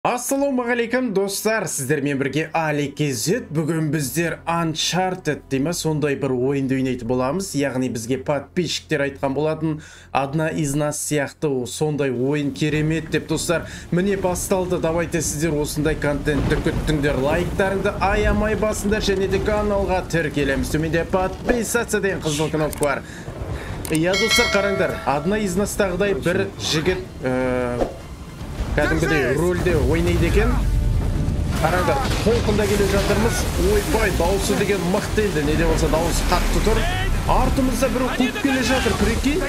Ассалаумағалейкум достар, сіздермен бірге Алекезет. Бүгін біздер Uncharted дейме сондай бір ойынды ойнайтын боламыз. Яғни бізге подписчиктер айтқан болатын, одна из нас сияқты сондай ойын керемет деп достар. Міне басталды. Давайте сіздер осындай контентті күттіңдер. Лайктарыңды аямай басыңдар және де каналға тіркелеміз. Төменде подписаться деген қызыл кнопка бар. Я достар, қараңдар, одна из настағыдай бір жігіт кәдімгідей рөлде ойнайды екен. Қараңдар, толқында келе жатырмыз. Ойбай, дауысы деген мықты еді. Неде болса дауысы қатты тұр. Артымызда бір қуып келе жатыр, прикинь.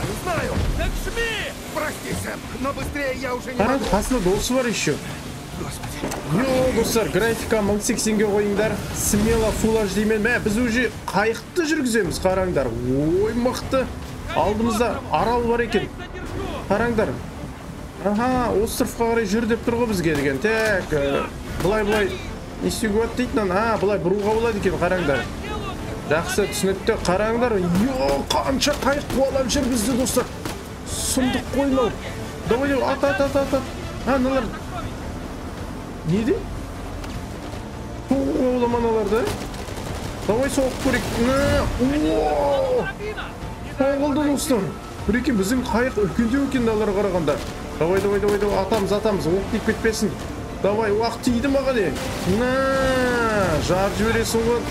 Қараңдар, қасында досы бар еще. Йо, достар, графика 1080-ге қойыңдар. Смело Full HD мен. Біз уже қайықты жүргіземіз, қараңдар. Ой, мықты. Алдымызда арал бар екен. Қараңдар. Аха, островқа қарай жүр деп тұр ғой бізге деген. Так, бұлай не істеуге болады дейтін. Бұлай бұруға болады екен, қараңдар. Жақсы, түсінікті. Қараңдар. Йо, қанша қайық қуалап жүр бізді, достар. Сұмдық қоймау. Давай, ат. Аналар. Не де? Қуаламаналарды. Давай соғып көрек. Қоғылды, достар. Біреке, біздің қайық үлкендеу екен даларға қарағанда. Давай, атамыз, оқ тиіп кетпесін. Давай, уақ тиді маға де. Жарып жібересің ғой.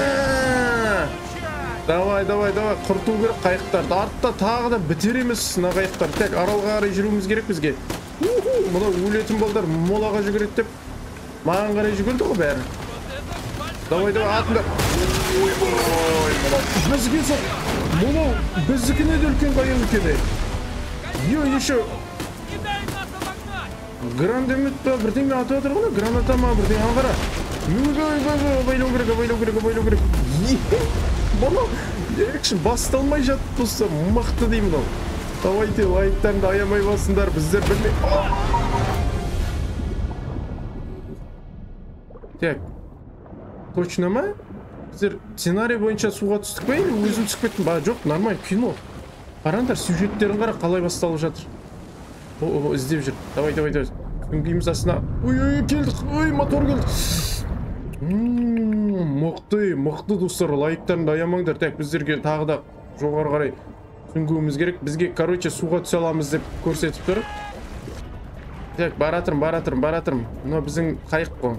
Давай, құрту керек қайықтарды. Артта тағы да бітер емес сына қайықтар. Тек аралға қарай жүруіміз керек бізге. Мұна өлетін балдар молаға жүгіреді деп. Маған қарай жүгірді ғой бәрі. Давай, атыңдар. Бізге соқ. Мұна біздікіне де үлкен қайық екені. Еще гранатомет па, бірдеңе атып отыр ғой, граната ма, бірдеңе аңғара. Байлау керек. Бұны екшін басталмай жатып болса, мықты деймін ол. Давайте лайктарыңды аямай басыңдар, біздер білмей. Так, точно ма? Біздер сценарий бойынша суға түстік па, или өзім түсіп кеттім? Жоқ, нормаль, кино. Қараңдар, сюжеттерін қара қалай басталып жатыр. Іздеп жүр. Давай. Үңгейміз астына. Ой, келдік. Ой, мотор келді. Мықты достар. Лайктарыңды аямаңдар. Так, біздерге тағы да жоғары қарай үңгуіміз керек. Бізге, короче, суға түсе аламыз деп көрсетіп тұр. Так, баратырым. Мына біздің қайық қой.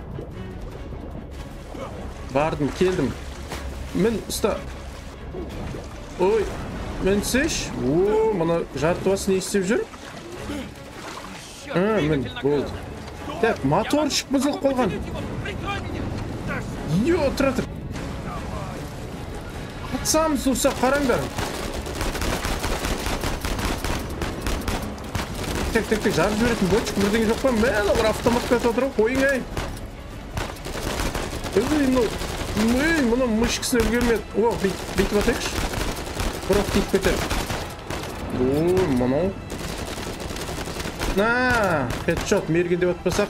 Бардым, келдім. Мен ұста. Ой, мен сеш. Мұна жарты басы не істеп жүр? Мен болды. Так, моторчик бұзылып қалған. Йо, тұратыр. Қатсамыз ұса, қараңдар. Так, жарып жіберетін бөлчік бірдеңе жоқ па? Мен олар автоматқа ататыр қойың әй. Мұны мүшкісіне үлгермеді. Бейтіп атайықш. Бірақ тиіп кетер. Мұнау. Хедшот, мерген деп атпасақ.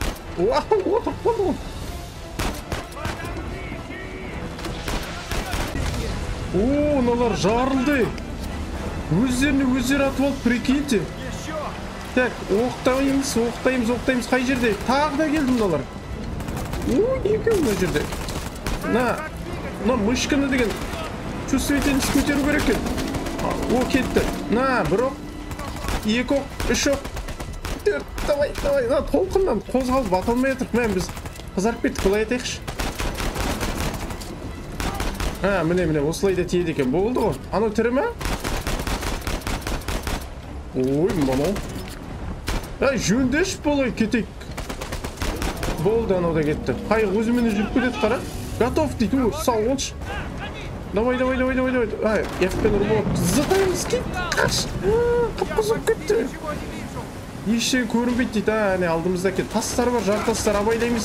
Налар жарылды. Өздеріне атып алып, прикиньте. Так, оқтаймыз. Қай жерде? Тағы да келді налар. Неке мына жерде? Мына мүшкіні деген чувствительность көтеру керек екен. Кетті. Бір оқ, екі оқ, үш оқ. Давай, толқыннан қозғалып батылмай атырып. Біз қызарып кеттік, бұлай айтайықшы. Міне, осылай да тиеді екен. Болды ғой. Анау тірі ма? Мұнау. Жөндеш болай кетейік. Болды, анау да кетті. Қайық өзімен жүріп кетеді, қара. Готов дейді, сау олшы. Давай. F-пен ұрып. Зытаймыз кетті, қаш. Қып-қызып кетті. Ешен көрінбейді дейді, алдымызда кет. Тастар бар, жар тастар, абайлаймыз.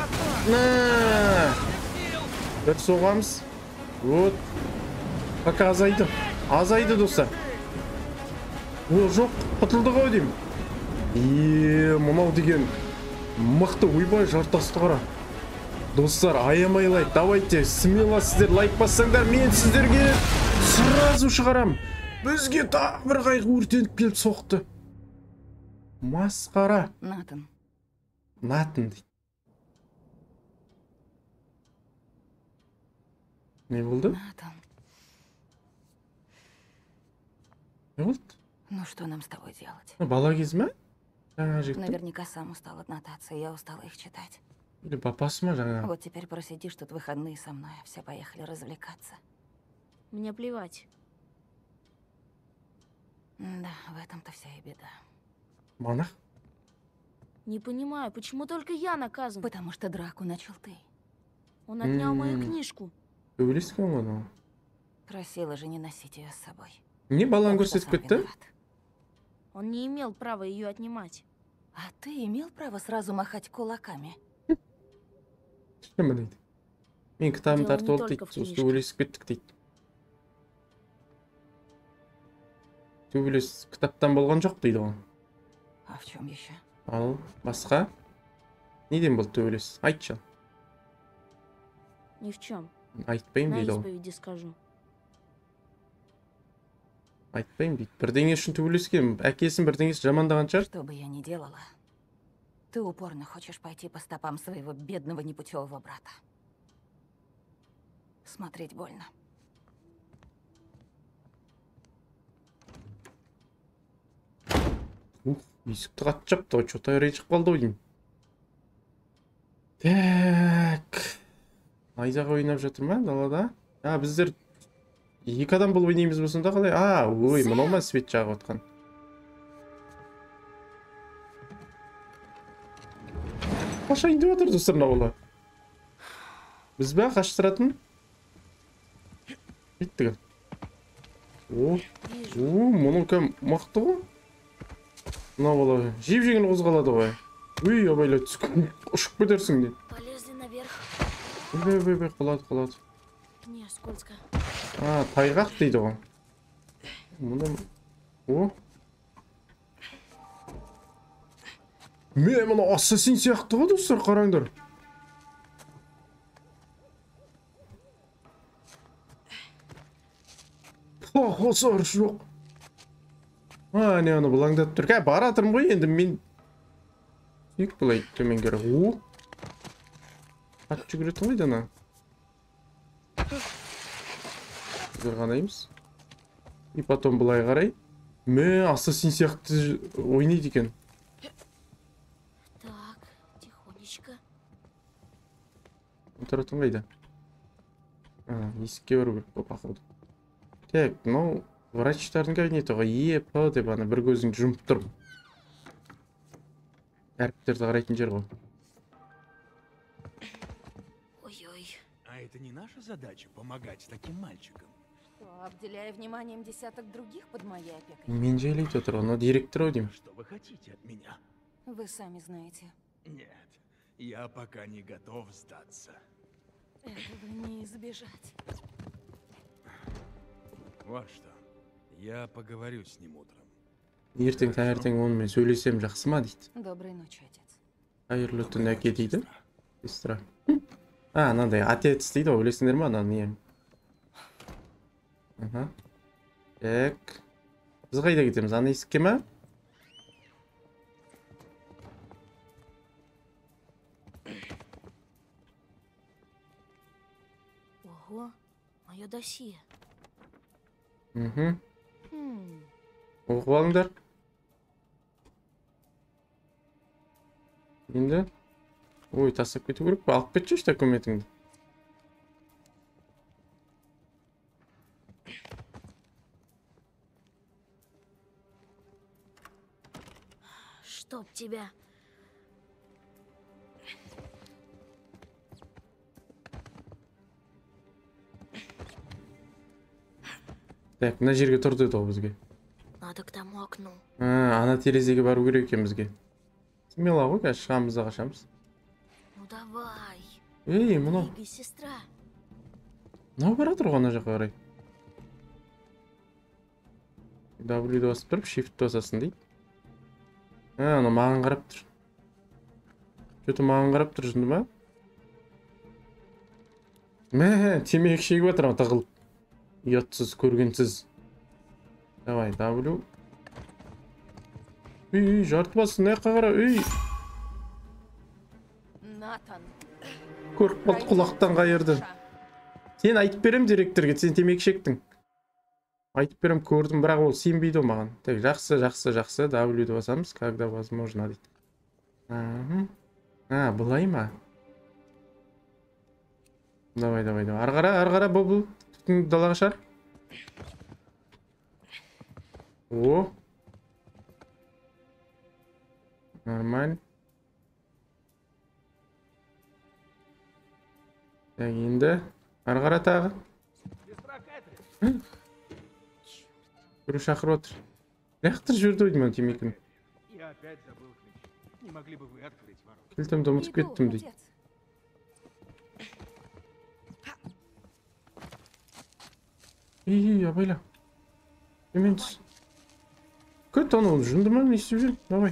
Бір соғамыз. Пока азайды достар. Жоқ, құтылды ғой деймін. Мұнау деген мықты, ойбай, жар тасты қара. Достар, аямай лайк. Давайте, смело сіздер лайк бассаңдар, мен сіздерге сразу шығарам. Бізге тағы бір қайғы өртеніп келіп соқты. Масқара. Натан, Натын дейді. Не болды? Натан, Не болды? ну что нам с тобой делать? Бала кез ма? Жаңа жігіттің? Наверняка сам устал от нотаций, я устала их читать. Или папасы ма жаңа? Вот теперь просидишь тут выходные со мной, а все поехали развлекаться. Мне плевать. Да, в этом-то вся и беда. Монах? Не понимаю, почему только я наказан? Потому что драку начал ты. Он отнял мою книжку. Төбелескен ғой анау. Просила же не носить ее с собой. Не баланы Так что көрсетіп сам кетті? виноват. Он не имел права ее отнимать. А ты имел право сразу махать кулаками? Кім дейді? Мен кітабым Дело не тартып алды только дейді, в сосын книжках. төбелесіп кеттік дейді. Төбелес кітаптан болған жоқ дейді ғой. А в чем еще? Ал басқа? Неден болды төбелес? Айтшы. Ни в чем. Айтпаймын На дейді ғой. исповеди скажу. Айтпаймын дейді. Бірдеңе үшін төбелескен, әкесін бірдеңесі жамандаған шығар. Что бы я ни делала, ты упорно хочешь пойти по стопам своего бедного непутевого брата. Смотреть больно. Есікті қатты жапты ғой, что-то ренжіп қалды ғой деймін. Так. Найзаға ойнап жатыр ма далада? Біздер екі адам болып ойнаймыз ба сонда қалай? Ой, мынау ма свет жағып отқан. Қашайын деп отыр достар мына бала. Біз бе қаштыратын? Кеттік. Мұның кәм мықты ғой. Мына бала жеп-жеген қозғалады ғой. Абайла түскен ұшып кетерсің дейді. Полезли наверх. Қалады. Не, скользко. Тайғақ дейді ғой. Мына ассасин сияқты ғой достар, қараңдар. Қосар жоқ. Не аны бұлаңдап тұр. Баратырмын ғой енді мен. Сүйік бұлай төменгері. Ат жүгіретін ғой дана. Бір ғанаймыз. И потом бұлай қарай. Ассасин сияқты ойнайды екен. Так, тихонечко. Тұратын қайда? Есікке бару керек болып ақылды. Так, мынау врачтардың кабинеті ғой. Деп ана бір көзіңді жұмып тұр. Әріптерді қарайтын жер ғой. Ой-ой. А это не наша задача помогать таким мальчикам? Что, обделяя вниманием десяток других под моей опекой? Мен жайлайды отыр, но директор ау деймін. Что вы хотите от меня? Вы сами знаете. Нет, я пока не готов сдаться. Этого не избежать. Вот что. Я поговорю с ним утром. Ертең таңертең онымен сөйлесем жақсы ма дейді. Доброй ночи, отец. Қайырлы түн әке дейді. Сестра. Мынандай отец дейді ғой, білесіңдер ма ана не? Так. Біз қайда кетеміз? Ана есікке ма? Ого, мое досье. Оқып алыңдар. Енді. Ой, тастап кету керек па? Алып кетші документіңді. Чтоб тебя. Так, мына жерге тұр деді ғой бізге. Надо к тому окну. Ана терезеге бару керек екен бізге. Смело ғой, қазір шығамыз да қашамыз. Ну давай. Мынау. Двигай, сестра. Мынау бара тұр ғой ана жаққа қарай. W-ді басып тұрып, Shift-ті басасын дейді. Ана маған қарап тұр. Что-то маған қарап тұр жынды ма? Темекі шегіп отыр ма тығылып. Ұятсыз, көргенсіз. Давай, W. Жарты басын, не қағара, Натан. Көріп қалды, құлақтан қайырды. Сен айтып берем директорға, сен темекі шектің. Айтып берем, көрдім, бірақ ол сенбейді маған. Так, жақсы. W-ді басамыз, когда возможно дейді. Бұлай ма? Давай. Арғара, бұл. Түтін далаға шар. О. Нормально. Так, енді. Арғара тағы. Көру шақырып отыр. Ряқтыр жүрді ойды мен темекін. Я опять забыл ключ. Не могли бы вы открыть ворота? Кілтімді ұмытып кеттім дейді. Абайла. Емен түс. Көт анау жынды ма? Не істеп жүр? Давай.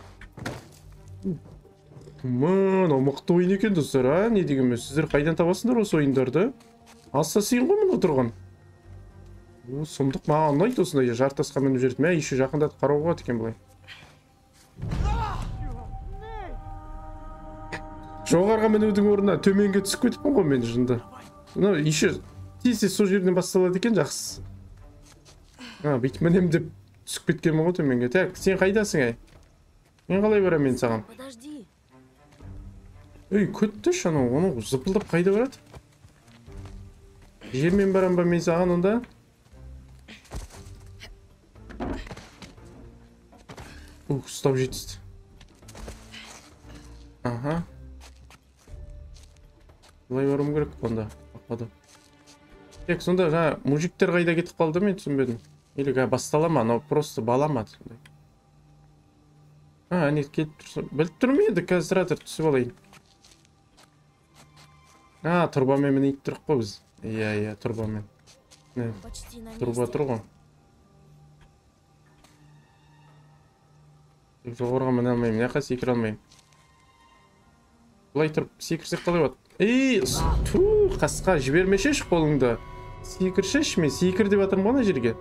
Мынау мықты ойын екен достар, не дегенмен, сіздер қайдан табасыңдар осы ойындарды? Ассасин ғой мына тұрған. Сұмдық маған ұнайды осындай жартасқа мініп жүрді. Мә, еще жақындатып қарауға болады екен бұлай. Жоғарға мінудің орнына төменге түсіп кетіппін ғой мен жынды. Еще тез сол жерден басталады екен, жақсы. Бүйтіп мінем деп түсіп кеткенмін ғой төменге. Так, сен қайдасың әй? Мен қалай барам мен саған? Подожди. Көтті шану, оны зыпылдап қайда барады? Жермен барам ба мен саған онда? Ұстап жетісті. Аха. Бұлай барым керек онда. Тек сонда жаңа мужиктер қайда кетіп қалды мен түсінбедім. Или бастала ма, но просто бала ма? Не кетіп тұрсын. Біліп тұрмын еді, қазір түсіп алайын. Тұрбамен мені ит тұрық қой біз. Иә, тұрбамен. Тұрба тұр ғой. Жоғырға міне алмайым, неқа секір алмайым. Бұлай тұрып, секірсек қалай бат? Қасқа, жібермешеш қолыңды. Секіршеш, мен секір деп атырым ғана жерге.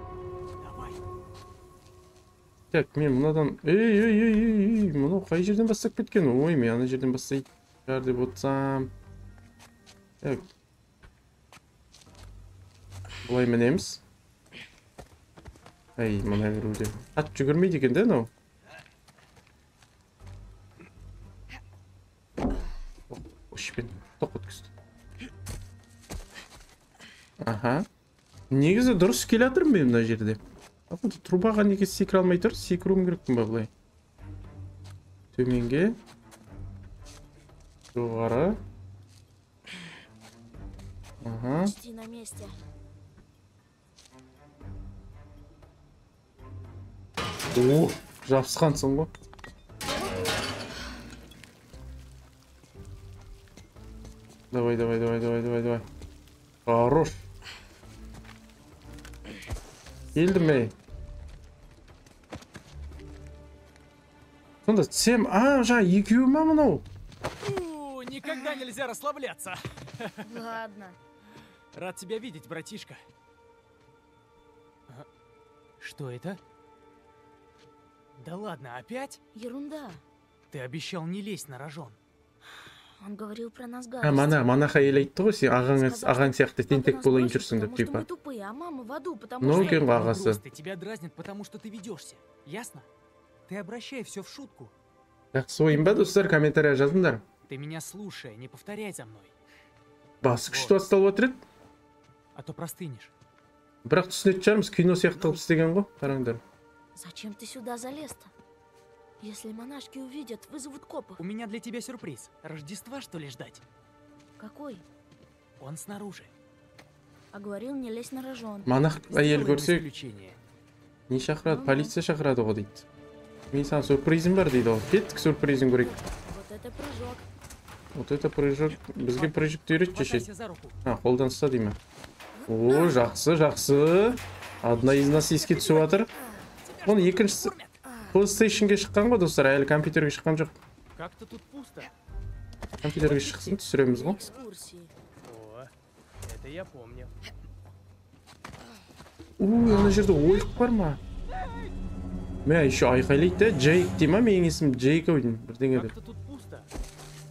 Так, мен мұнадан... Мұнау қай жерден бастап кеткен? Ой, мен ана жерден бастай жар деп отсам. Так. Бұлай мінеміз. Мұна кіруде. Ат жүгірмейді екен де, нау? Ошпен, тоқ өткізді. Негізі дұрыс келе атырым мен мына жерде. Трубаға неге секір алмай тұр? Секіруім керекпін ба бұлай? Төменге. Жоғары. Почти на месте. Жапсықансың ғой. Давай. Хорош. Келдім ей. Сонда сем, жаңа екеуі ма мынау? Никогда нельзя расслабляться. Ладно. Рад тебя видеть, братишка. Что это? Да ладно, опять? Ерунда. Ты обещал не лезть на рожон. Он говорил про нас гадости. Манаха елейтті ғой, сен ағаң сияқты тентек болайын жүрсің деп, типа. Мы тупые, а мама в аду, потому Ну, что... кен ағасы. Просто тебя дразнят, потому что ты ведешься. Ясно? Ты обращай все в шутку. Жақсы ойын ба, достар, комментария жазыңдар. Ты меня слушай, не повторяй за мной. Басы күшті басталып отыр еді. А то простынешь. Бірақ түсінетін шығармыз, кино сияқты қылып істеген ғой, қараңдар. Зачем ты сюда залез-то? Если монашки увидят, вызовут копов. У меня для тебя сюрприз. Рождества, что ли, ждать? Какой? Он снаружи. А говорил, не лезь на рожон. Монах әйел Сделаем көрсек, исключение. не шақырады, полиция шақырады ғой дейді. Мен саған сюрпризім бар дейді ол. Кеттік сюрпризін көрейік. Вот это прыжок. Вот это прыжок. Бізге прыжокты үйретші ше. Хватайся за руку. Қолдан ұста деймін. О, жақсы. Одна из нас еске түсіп жатыр. Оны екіншісі PlayStation'ге шыққан ғой, достар, әлі компьютерге шыққан жоқ. Как-то тут пусто. Компьютерге шықсын, түсіреміз ғой. Экскурсии. О, это я помню. Ана жерде ойық бар ма? Мә, еще айқайлайды да, Джейк дей ма? Менің есім Джейк ойдың, бірдеңе деп. Как-то тут пусто.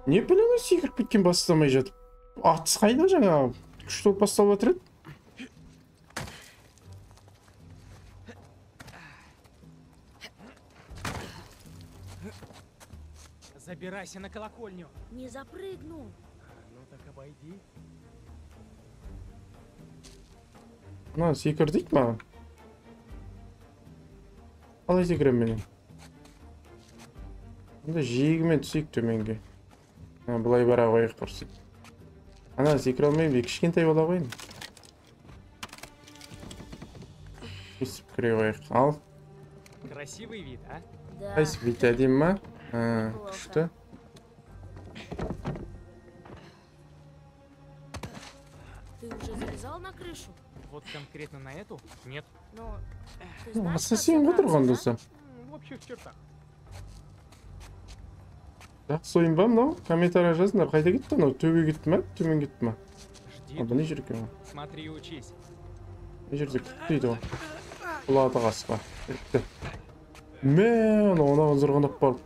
Не білемін, секіріп кеткен бастамай жатып. Атыс қайда жаңағы? Күшті болып басталып жатыр еді. Забирайся на колокольню. Не запрыгну. Ну так обойди. Мына секір дейді маған. Қалай секірем менен? Онда жиегімен түсейік төменге. Бұлай бара қойық құрсын. Ана секіре алмаймын, кішкентай бола қойын. Өстіп кіре қойық. Ал. Красивый вид, а? Да. Қайсы бейт әдем ма? Күшті. Ты уже залезал на крышу? Вот конкретно на эту? Нет. Но ты знаешь, как Ассасин ғой забраться, тұрған да? досы. В общих чертах. Жақсы ойын ба мынау? Комментария жазыңдар. Қайда кетті анау? Төбе кетті ма? Төмен кетті ма? Жди. Бұл не жер екен? Смотри и учись. Не жерде күттейді ғой. Құлады қасқа. Кетті. Мә, анаған зырғанап барып.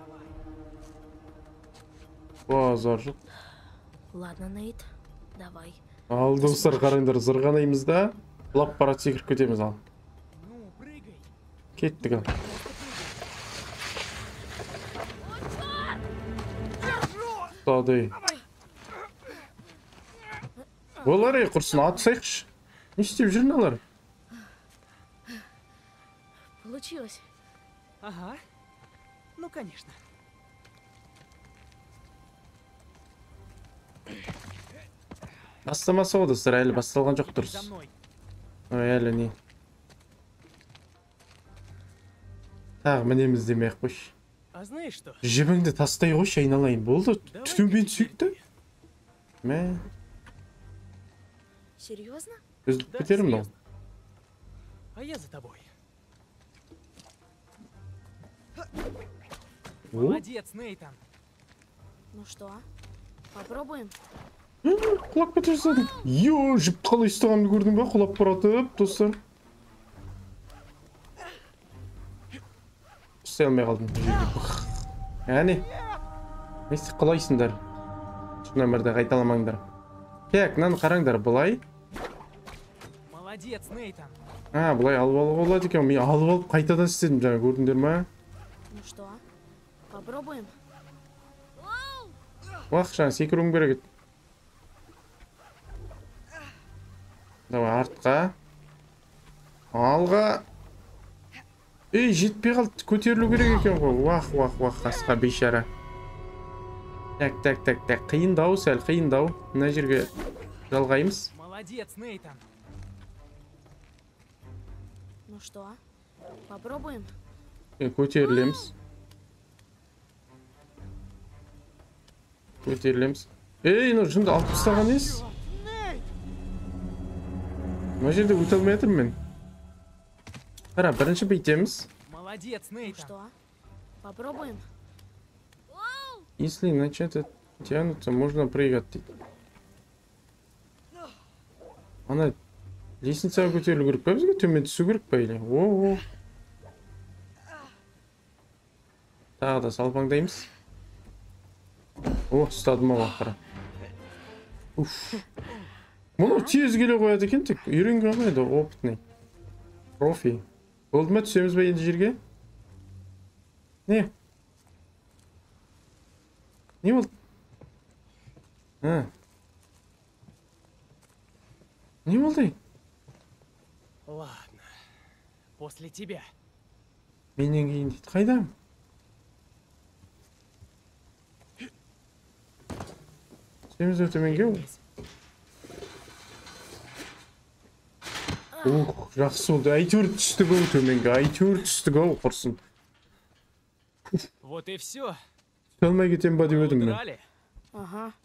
Базар жоқ. Ладно, Нейт, давай. Ал достар, қараңдар, зырғанаймыз да, лап барат секіріп кетеміз ал. Ну, прыгай. Кеттік ал. Ұстады. Олар құрсын, атсайықшы. Не істеп жүрін алар? Получилось. Ага. Ну, конечно. Бастамасы ғой достар, әлі басталған жоқ За дұрыс. мной. Ой, әлі не. Тағы мінеміз демей-ақ қойшы. А знаешь что? Жібіңді тастай қойшы, айналайын. Болды, Давай түтінбен я сүйікті. Мә, Серьезно? үзіліп Да, кетерім мынау. серьезно. А я за тобой. О, Молодец, Нейтан. Ну что, попробуем? құлап кете жаздадым. Йо, жіп қалай ұстағанды көрдің ба? Құлап баратып, достар. Ұстай алмай қалдым. Әне. Не істеп қалайсыңдар? Шын өмірді қайталамаңдар. Так, мынаны қараңдар, бұлай. Молодец, Нейтан. Бұлай алып алуға болады екен. Мен алып алып қайтадан істедім жаңа, көрдіңдер ма? Ну что, попробуем? Уақыт жаңа секіруім керек еді. Давай, артқа. Алға. Ей, жетпей қалды. Көтерілу керек екен ғой. Уақ, қасқа бейшара. Так. Қиындау сәл, қиындау. Мына жерге жалғаймыз. Молодец, Нейтан. Ну что, попробуем? Көтерілеміз. Ей, ну жынды алып тастаған ес. Мына жерде өте алмай жатырмын мен. Қара, бірінші бүйтеміз. Молодец, Ну Нейтан. что, попробуем? Если начать тянуться, можно прыгать дейді. Ана лестницаға көтерілу керек па бізге? Төмен түсу керек па или? О. Тағы да салпаңдаймыз. О, ұстадым ау ақыры. Уф. Мұны тез келе қояды екен тек. Үйренген ғой еді, опытный. Профи. Болды ма, түсеміз ба енді жерге? Не? Не болды? Не болды? Ладно. После тебя. Менен кейін дейді. Қайдам? Түсеміз өте менге ол. Жақсы болды. Әйтеуір түстік ау төменге. Әйтеуір түстік ау құрсын. Вот и все. Түсе алмай кетем ба деп едім мен. Удрали. Ага.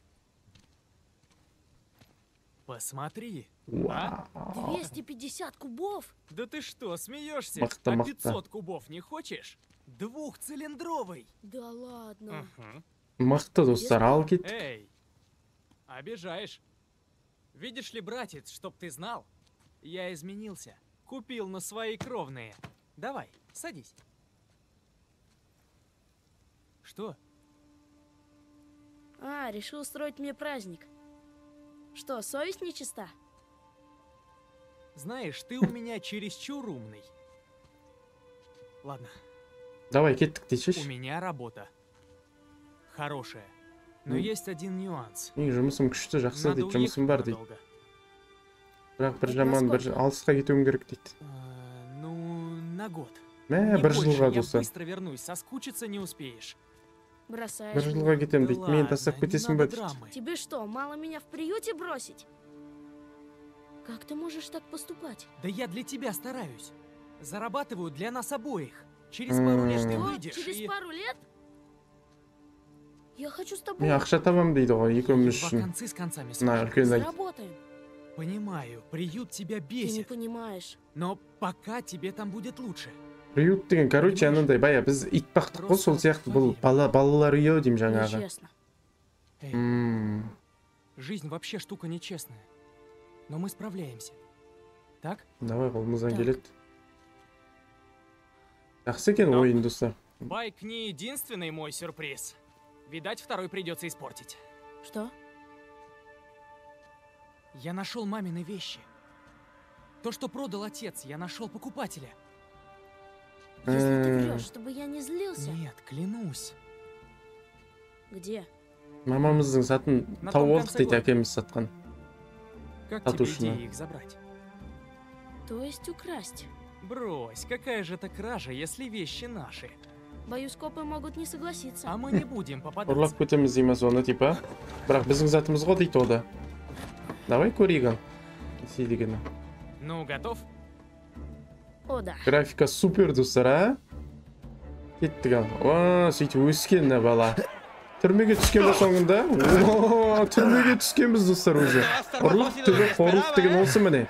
Посмотри. Вау. 250 кубов? Да ты что, смеешься? Махта, А махта. 500 кубов не хочешь? Двухцилиндровый. Да ладно. Мгм. Мықты достар, ал кет. Эй, обижаешь. Видишь ли, братец, чтоб ты знал, я изменился. Купил на свои кровные. Давай, садись. Что? А, решил устроить мне праздник. Что, совесть нечиста? Знаешь, ты у меня чересчур умный. Ладно, Давай кеттік у дейші. меня работа. Хорошая. Но есть один нюанс. Мен жұмысым күшті, жақсы Надо дейді, жұмысым бар уехать дейді. надолго. Бірақ бір жаман, бір алысқа кетуім керек дейді. Ну, на год. Мә, Не бір больше, жылға я достар. быстро вернусь, соскучиться не успеешь. Бросаешь Бір меня. жылға кетем Да дейді. Мені ладно, тастап не кетесің надо ба дейді. драмы. Тебе что, мало меня в приюте бросить? Как ты можешь так поступать? Да я для тебя стараюсь. Зарабатываю для нас обоих. Через пару лет ты Что, выйдешь через и... пару лет? Я хочу с тобой. Мен ақша табам дейді ғой, екеуміз Едва үшін. концы с концами На, сводим. үлкен айт. Заработаем. Понимаю, приют тебя Ты не бесит, понимаешь. но пока тебе там будет лучше. Приют деген, короче, анандай, бая, біз ит бақтық қой, сол сияқты бұл балалар үйі деймін жаңағы. Нечестно. Эй, жизнь вообще штука нечестная. Но мы справляемся. Так? Давай, қолымыздан Так. келеді. Жақсы екен Да. ойын, достар. Байк не единственный мой сюрприз. Видать, второй придется испортить. Что? Я нашел мамины вещи. То, что продал отец, я нашел покупателя. Если ты врешь, чтобы я не злился. Нет, клянусь. Где? Мамамыздың сатын На тауып том алдық конце дейді, города. әкеміз сатқан. Как А тебе точно. идея их забрать? То есть украсть. Брось, какая же это кража, если вещи наши? Боюсь, копы могут не согласиться. А мы не будем Ұрлап попадаться. көтеміз дейміз оны, типа. Бірақ біздің затымыз ғой дейді ода. Давай көрейік ал. Несей дегені. Ну, готов? О, да. Графика супер, достар, а? Кеттік ал. О, сөйтіп өскен мына бала. Түрмеге түскен ба соңында? О, түрмеге түскенбіз, достар, өзі. Ұрлық түбі қорлық деген осы міне.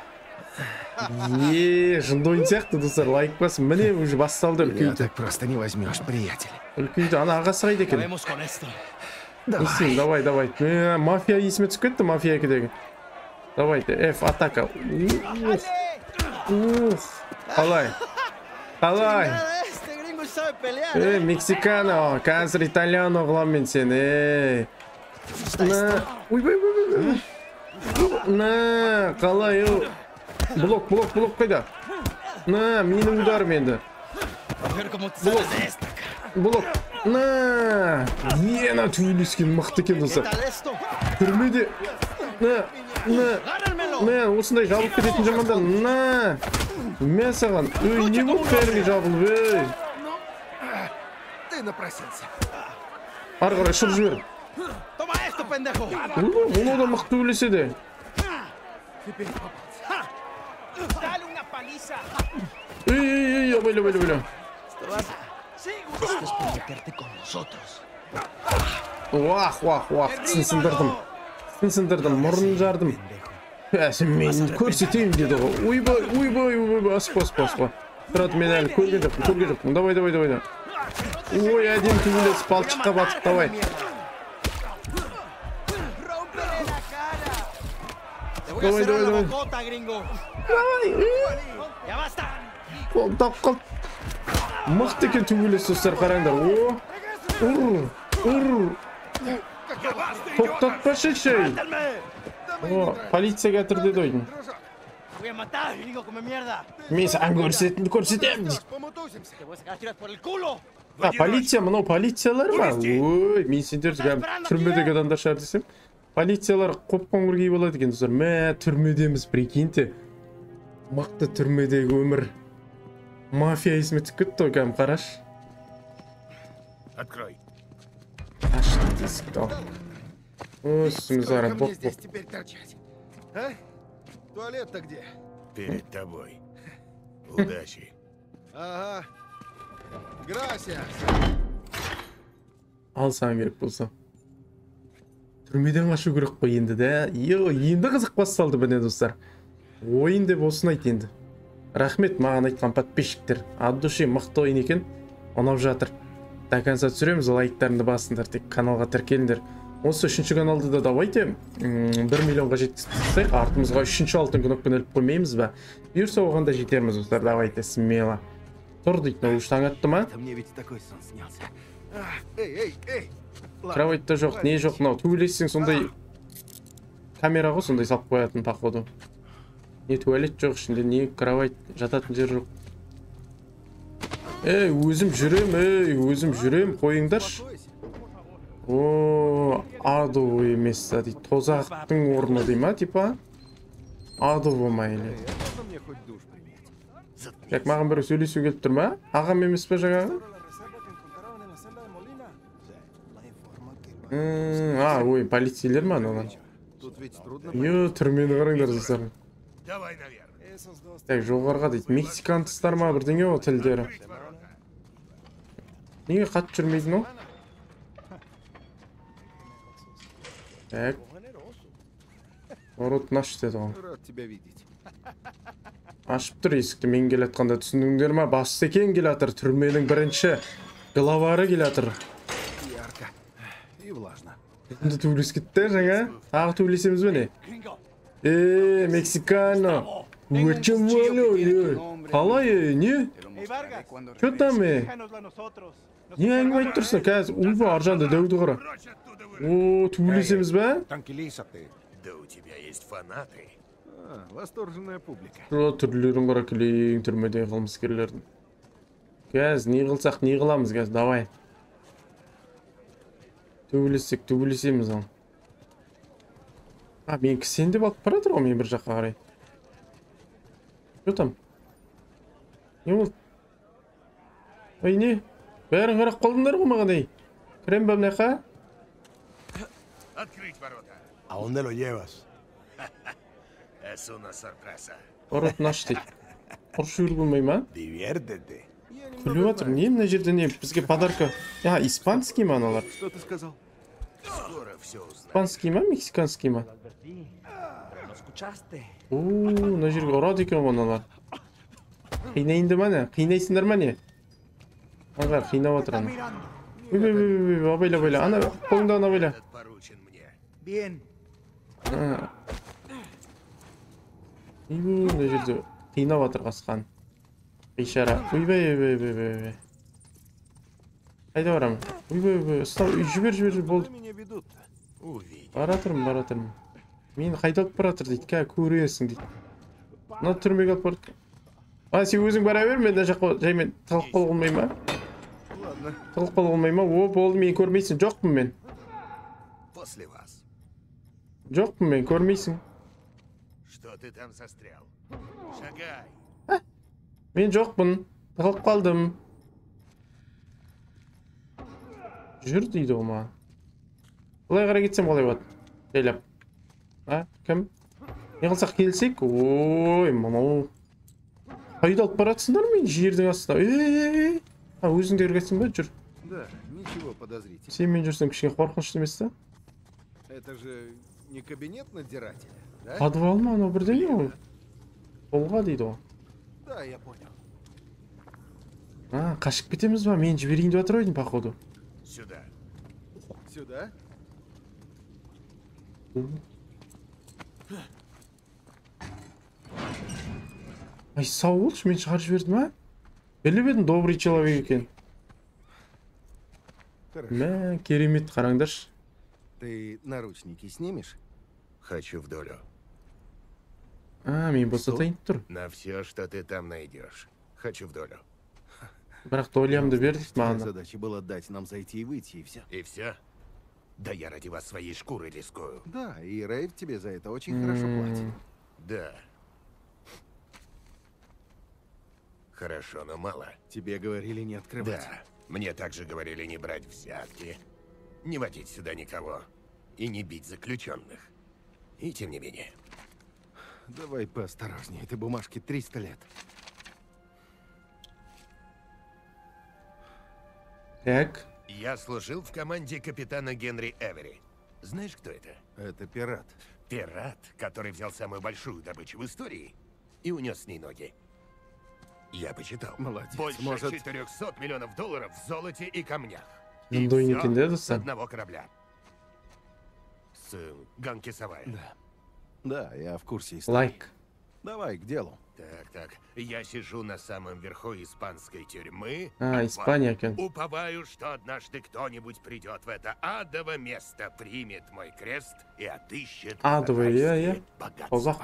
Жынды ойын сияқты, достар, лайк басын. Міне, уже басталды Меня үлкейді. так просто не возьмешь, приятель. Үлкейді, ана ағасы қайда екен? con esto. Несейін, давай. Мафия есіме түсіп кетті, мафия 2-дегі. Давайте, F, атака. Қалай? Қалай? Este gringo sabe pelear. Мексикано, қазір итальяно қылам мен сені. На, ой. На, қалай, блок қайда? На, менің ударым енді. A ver cómo te sales de esta. Блок, на, ена түйілескен мықты екен ¿Qué достар. tal esto? Түрмеде, ¡Gánenmelo! осындай жабылып кететін жаманда, мә саған, не болып бәріне жабылып, Ты напросился. ары қарай ұшып жібер. ¡Toma esto, pendejo! Оны да мықты өлеседі. ¡Dale una paliza! Абайла. Esto es por meterte con nosotros. Уах, тісін сындырдым, мұрнын жардым. Мен көрсетейін деді ғой. Ойбай, аспа. Тұрады, мен әлі көрген жоқпын. Давай. Ой, әдем түгілес, балшыққа батып, давай. ¡Rómpele la cara! ¡Te voy a Давай, cerrar la давай. bocota, gringo! ¡Ya basta! Қолдап қал. Мықты екен түгілес, достар, қараңдар. Тоқтатпашы шей. Полиция кәтір деді ойдың. ¡Te voy a matar, gringo, come mierda! Мен саған көрсетемін. Помутусимся. ¡Te voy a sacar tiras por el culo! Полиция, мынау полициялар ма? Ой, мен сендерді түрмедегі адамдар шығар десем. Полициялар қоп-қоңыр киіп алады екен, достар. Мә, түрмедеміз, прикиньте. Мықты түрмедегі өмір. Мафия есіме түсіп кетті ғой, кәдімгі қараш. Открой. Ашты есікті ал. Өсіміз ара, Сколько мне боқ. здесь теперь торчать? А? Туалет-то где? Перед тобой. Удачи. Ага. Gracias. Ал саған керек болса. Түрмеден қашу керек қой енді де. Енді қызық басталды біне, достар. Ойын деп осын айт енді. Рахмет маған айтқан подписчиктер. От души мықты ойын екен. Ұнап жатыр. До конца түсіреміз, лайктарыңды басыңдар, тек каналға тіркеліңдер. Осы үшінші каналды да давайте 1 миллионға жеткізсек, артымызға үшінші алтын кнопканы іліп қоймаймыз ба? Бұйырса оған да жетерміз, достар, давайте, смело. Тұр дейді, уж таң атты ма? Мне ведь такой сон снялся. Эй! Кроватьта жоқ, не жоқ, мынау төбелессең сондай камера ғой, сондай салып қоятын походу. Не туалет жоқ ішінде, не кровать, жататын жер жоқ. Өзім жүрем, қойыңдаршы. О, адово емес, дейді. Тозақтың орны дей ма, типа? Адово ма, еле. Можно мне хоть душ принять? Як маған бір сөйлесу келіп тұр ма? Ағам емес пе жаңағы? Ой, полицейлер ма аналар? Тут ведь трудно. Түрмені қараңдар достар. Давай наверх. Так, жоғарға дейді. Мексиканецтар ма бірдеңе ғой тілдері. Неге қатып жүрмейді ма? Так. Ворот наш деді ғой. Рад тебя видеть. Ашып тұр есікті, мен келатқанда түсіндіңдер ма? Басты екен келатыр, түрменің бірінші главары келатыр. Ярко и влажно. Енді төбелес кетті жаңа. Тағы төбелесеміз бе не? Мексикано. Өчем болу, қалай, не? Чё там, Не әңгіме айтып тұрсың, қазір ұлба аржанды дәуді қара. О, төбелесеміз бе? Tranquilízate. Да у тебя есть фанаты. Восторженная публика. Түрлерін қара келейін түрмедегі қылмыскерлердің. Қазір не қылсақ не қыламыз қазір, давай. Төбелесеміз ал. Мен кісен деп алып баратыр ғой, мен бір жаққа қарай. Что там? Не болды? Ой, не? Бәрін қарап қалдыңдар ғой маған, ей? Кірем бе мынаяққа? Открыть ворота. ¿A dónde lo llevas? Es una sorpresa. Воротын аш дейді. Ұршы жүр болмай ма? Diviértete. Күліп жатыр, не мына жерде не? Бізге подарка. Испанский ма аналар? Что ты сказал? Скоро все узнаешь. Испанский ма, мексиканский ма? ¿Lo escuchaste? Мына жерге ұрады екен ғой аналар. Қинайынды ма не? Қинайсыңдар ма не? Ағар, қинап отыр ана. Абайла. Ана, қолыңда ана абайла. Этот поручен мне. Bien. Мына жерде қинап отыр қасқан. Бейшара. Ойбай. Қайда барамын? Ойбай. Жібер, болды. Меня ведут-то? Увидишь. Баратырмын. Мені қайда алып баратыр дейді, көресің дейді. Мына түрмеге алып баратыр. Сен өзің бара бер, мен мына жаққа жаймен тығылып қалуға болмай ма? Ладно. Тығылып қалуға болмай ма? Болды, мені көрмейсің. Жоқпын мен. После вас. Жоқпын мен, көрмейсің. Что ты там застрял? Шагай. Мен жоқпын. Тығылып қалдым. Жүр дейді ғой маған. Былай қарай кетсем қалай болады? Жайлап. Кім? Не қылсақ келсек? Ой, мынау. Қайда алып баратсыңдар мен жердің астына? Өзіңдер кетсің ба? Жүр. Да, ничего подозрительного. Сен мен жүрсем кішкене қорқынышты емес та? Это же не кабинет надзирателя, да? Подвал ма анау бірдеңе ғой? Қолға дейді ғой. Да, я понял. Қашып кетеміз ба? Мен жіберейін деп жатыр ойдың, походу. Сюда. Сюда? Ай, сау болшы, мен шығарып жібердім, а? Біліп едім, добрый человек екен. Хорошо. Керемет, қараңдаршы. Ты наручники снимешь? Хочу в долю. Мен босатайын тұр. На все, что ты там найдешь. Хочу в долю. Бірақ долямды бер дейді Моя маған. задача была дать нам зайти и выйти, и все. И все? Да я ради вас своей шкурой рискую. Да, и Рейв тебе за это очень хорошо платит. Да. Хорошо, но мало. Тебе говорили не открывать. Да. Мне также говорили не брать взятки, не водить сюда никого и не бить заключенных. И тем не менее. Давай поосторожнее, этой бумажке 300 лет. Так. Я служил в команде капитана Генри Эвери. Знаешь, кто это? Это пират. Пират, который взял самую большую добычу в истории и унес с ней ноги. Я почитал. Молодец. Больше Может... 400 миллионов долларов в золоте и камнях. Ну, И да и не всё кидай, да, с сам. одного корабля. С Ганки Савая. Да. Да, я в курсе истории. Лайк. Давай, к делу. Так. Я сижу на самом верху испанской тюрьмы. А, Испания екен. Уповаю, что однажды кто-нибудь придет в это адово место, примет мой крест и отыщет Адовый, райские богатства. Озақ.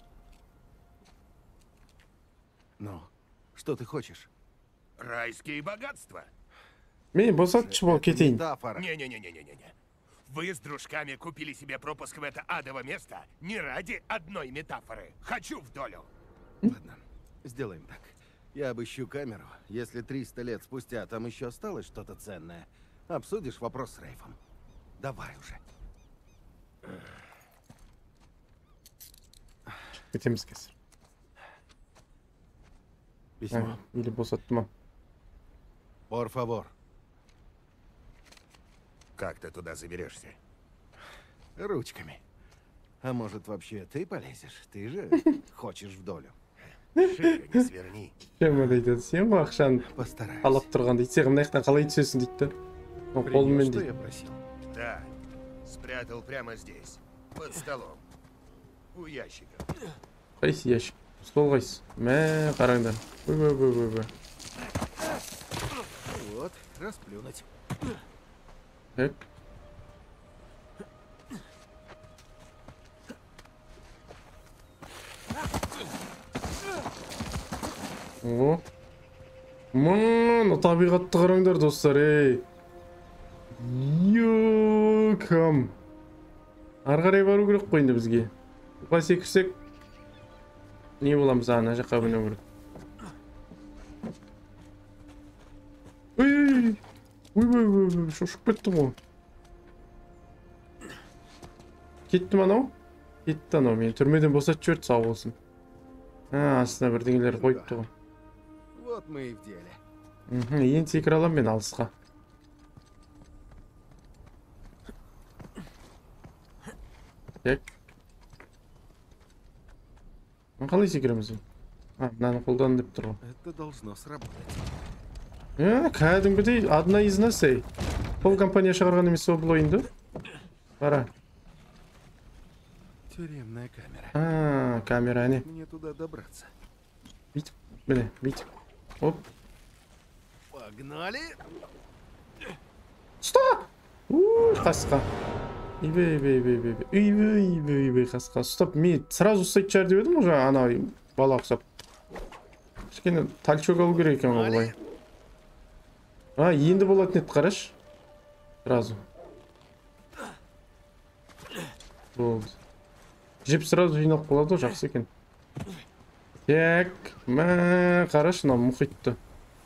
Ну, что ты хочешь? Райские богатства? Мен босатшы болып кетейін. Метафора. Не-не-не-не-не-не. Вы с дружками купили себе пропуск в это адово место не ради одной метафоры. Хочу в долю. Ладно, сделаем так. Я обыщу камеру. Если 300 лет спустя там еще осталось что-то ценное, обсудишь вопрос с Рейфом. Давай уже. Кетеміз қазір. Письмо. Или босатты ма? Por favor. Как ты туда заберешься? Ручками. А может, вообще ты полезешь? Ты же хочешь в долю. Шире не сверни. Кем дейді, сен ғой ақшаны Постараюсь. қалап тұрған дейді. Сен мына жақтан қалай түсесің дейді да. Қолыммен Что дейді. я просил? Да, спрятал прямо здесь, под столом. У ящика. Қайсы ящик? Стол қайсы? Мә, қараңдар. Ой. Вот, расплюнуть. Так. О. Мына табиғатты қараңдар достар, ей. Кам. Ары қарай бару керек қой енді бізге. Бұға секірсек не боламыз, ана жаққа міну керек. Ой, шошып кеттім ғой. Кетті ме анау? Кетті анау, мені түрмеден босатып жіберді, сау болсын. Астына бірдеңелер қойыпты ғой. Вот мы и в деле. Енді секіре аламын мен алысқа. Так. Қалай секіреміз? Мынаны қолдан деп тұр ғой. Это должно сработать. Кәдімгідей одна из нас, ей. Бұл компания шығарған емес ол бұл ойынды. Қара. Тюремная камера. Камера, әне. Мне туда добраться. Бүйтіп, міне, бүйтіп. Оп. Погнали! Стоп! Қасқа. Үйбей, қасқа. Стоп, мен сразу ұстайды шығар деп едім уже, ана бала ұқсап. Кішкене тальчок алу керек екен ғой бұлай. Енді болатын еді, қараш. Сразу. Болды. Жеп сразу жинап болады, жақсы екен. Так, қараш, мына мұхитты.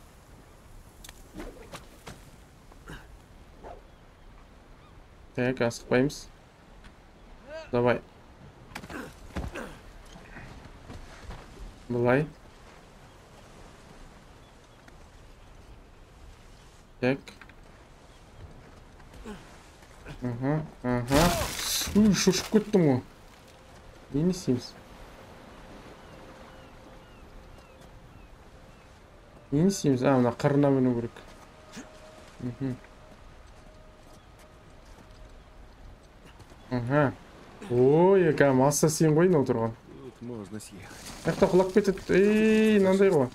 Так, асықпаймыз. Давай. Былай. Так. Шошып кеттім ғой. Не істейміз? Мына қырына міну керек. Ой, кәм, ассасин ғой мынау тұрған. Тут можно съехать. Мына құлап кетеді. Мынандай ғой.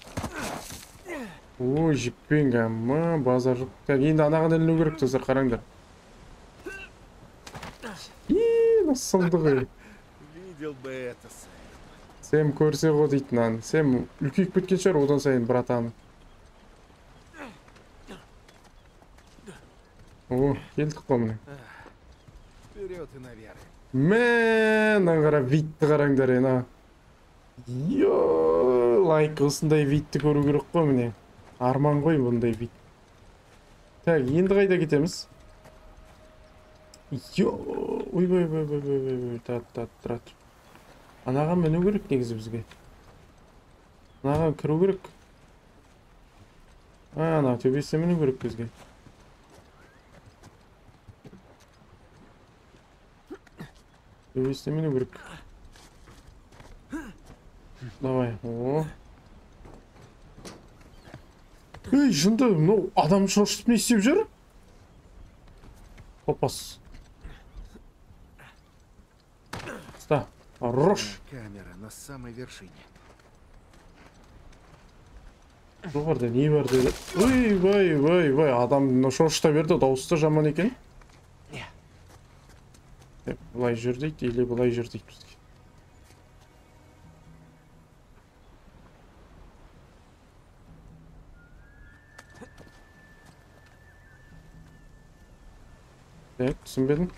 Ой, жіппен кәм, базар жоқ. Так, енді анаған іліну керек достар, қараңдар. Насылды ғой. Видел бы это, Сэм. Сэм көрсе ғой дейді нан. Сэм үлкейіп кеткен шығар одан сайын, братан. О, келдік қой міне. Вперед и наверх. Мә, қара витті қараңдар ена. Лайк осындай витті көру керек қой міне. Арман ғой бұндай вит. Так, енді қайда кетеміз? Ой, тұрат. Анаған міну керек негізі бізге. Анаған кіру керек. Ана, төбесі міну керек бізге. Төбесі міну керек. Давай, о. Ей, жынды, мынау адам шошытып не істеп жүр? Опас. Ста. Хорош. Камера на самой вершине. Жоғарда не бар деді. Ой, адам шошыта берді, дауысы жаман екен. Бұлай жүр дейді, или бұлай жүр дейді бізге. Түсінбедім.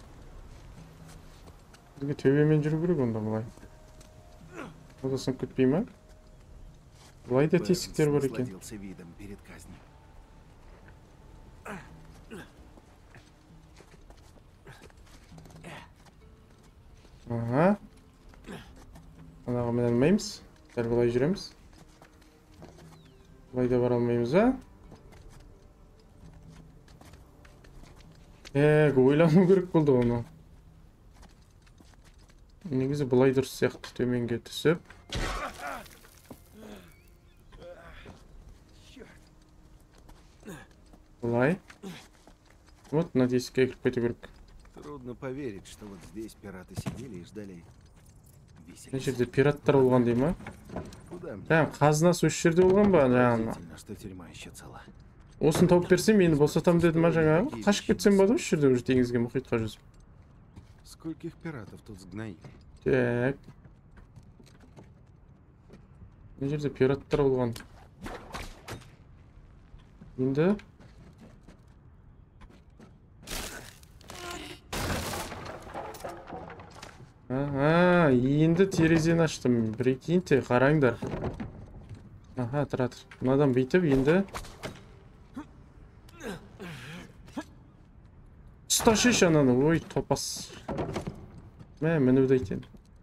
Бізге төбемен жүру керек онда бұлай. Одасын күтпей ма? Бұлай да тесіктер бар екен. Насладился видом перед казнью. Ага. Анаға мен алмаймыз. Дәл бұлай жүреміз. Бұлай да бара алмаймыз, а? Ойлану керек болды оны. Негізі бұлай дұрыс сияқты төменге түсіп. Бұлай. Вот, мына тесікке кіріп кету керек. Трудно поверить, что вот здесь пираты сидели и ждали Мына виселицы. жерде пираттар болған дей ма? Куда мне? Қазынасы осы жерде болған ба? Удивительно, что тюрьма еще цела. Осын тауып берсем, мені босатам деді ма жаңағы? Қашып кетсем бады осы жерде уже теңізге, мұхитқа жүзіп. Скольких пиратов тут сгноили? Так. Мына жерде пираттар болған. Енді енді терезені аштым. Прикиньте, қараңдар. Аха, тұра. Мынадан бүйтіп, енді ұсташыш ананы. Ой, топас. Мініп дейтен.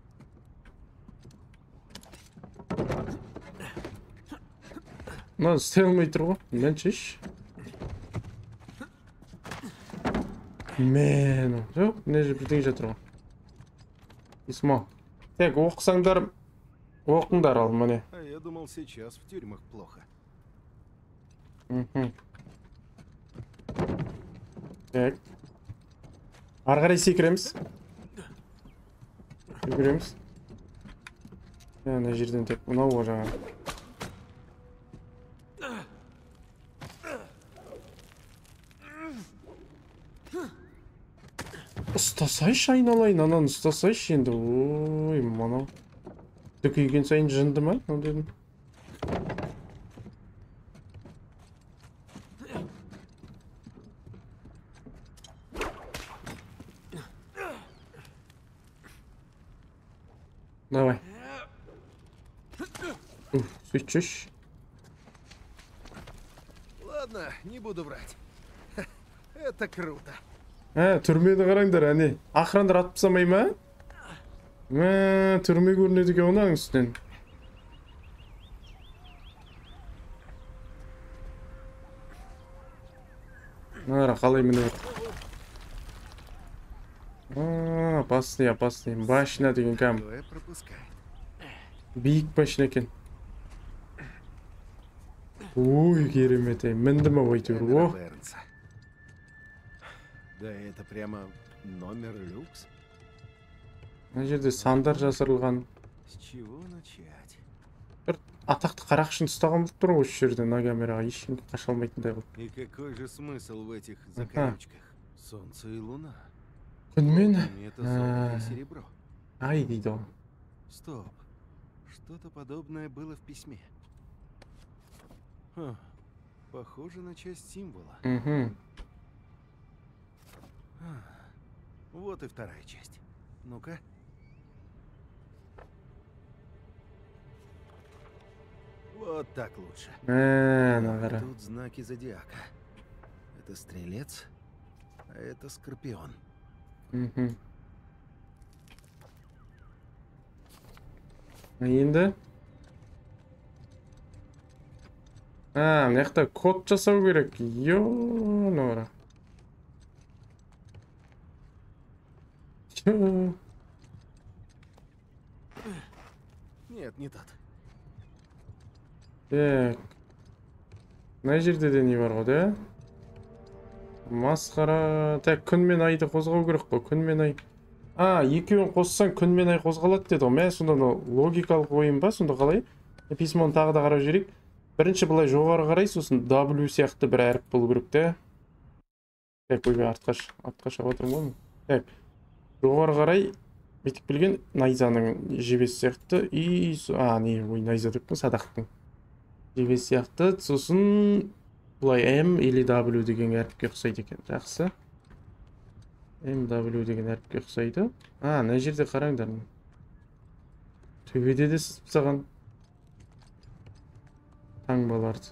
Мына істей алмай тұр ғой. Мен шеш. Жоқ, мына жер бірдеңе жатыр ғой. Письмо. Так, оқысаңдар, оқыңдар ал, міне. А я думал, сейчас в тюрьмах плохо. Так. Ары қарай секіреміз. Секіреміз. Ана жерден тек мынау ғой жаңа. Ұстасайшы айналайын, ананы ұстасайшы енді. Ой, мынау. Дүкейген сайын жынды ма? Дедім. Давай. Сөйтшіш. Ладно, не буду врать. Это круто. Түрмені қараңдар, әне. Ақырандар атып самай ма? Түрме көрінеді екен оның үстінен. Ара, қалай міне бер. Опасный. Башина деген кәм. Биік башина екен. Ой, керемет, мінді ма өйтер, о. Да это прямо номер люкс. Мына жерде сандар жасырылған. С чего начать? Бір атақты қарақшын ұстаған болып тұр осы жерде, мына камераға ешкім қаша алмайтындай қылып. И какой же смысл в этих закорючках? Солнце и луна. Күн мен Это золото и серебро. ай дейді ол. Стоп. Что-то подобное было в письме. Похоже на часть символа. Вот и вторая часть. Ну-ка. Вот так лучше. Нағара. Тут знаки зодиака. Это стрелец, а это скорпион. Енді? Мына жақта код жасау керек. Нағара. Нет, не тот. Так. Мына жерде де не бар ғой, да? Масқара. Так, күн мен айды қозғау керек қой. Күн мен ай. екеуін қоссаң күн мен ай қозғалады деді ғой. Мә, сонда логикалық ойын ба, сонда қалай? Письмоны тағы да қарап жіберейік. Бірінші былай жоғары қарай, сосын W сияқты бір әріп болу керек те. Так, ойбай, артқа шығып отырмын ғой. Так, жоғары қарай бүйтіп келген найзаның жебесі сияқты. Найза деп пе, садақтың жебесі сияқты. Сосын бұлай M или W деген әріпке ұқсайды екен. Жақсы. MW деген әріпке ұқсайды. Мына жерде қараңдар. Төбеде де сызып тастаған таңбаларды.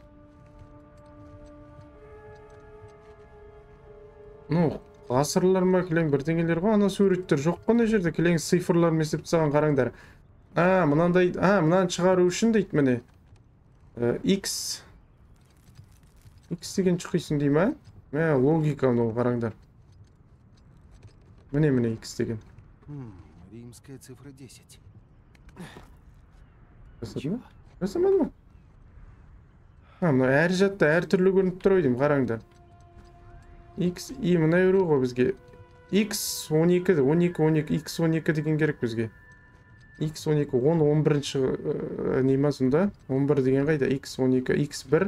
Ғасырлар ма, кілең бірдеңелер ғой, ана суреттер жоқ қой, ана жерде кілең цифрлар есеп тастаған қараңдар. Мынаны шығару үшін дейді, міне. X деген шыққайсың дей ма? Логика оны қараңдар. Міне X деген. Римская цифра 10. Жасамады ма? Мына әр жатта әр түрлі көрініп тұр деймін, қараңдар. X, мына өрі ғой бізге. X 12, 12, X 12 деген керек бізге. X 12, 10, 11-ші нема сонда? 11 деген қайда? X 12, X1,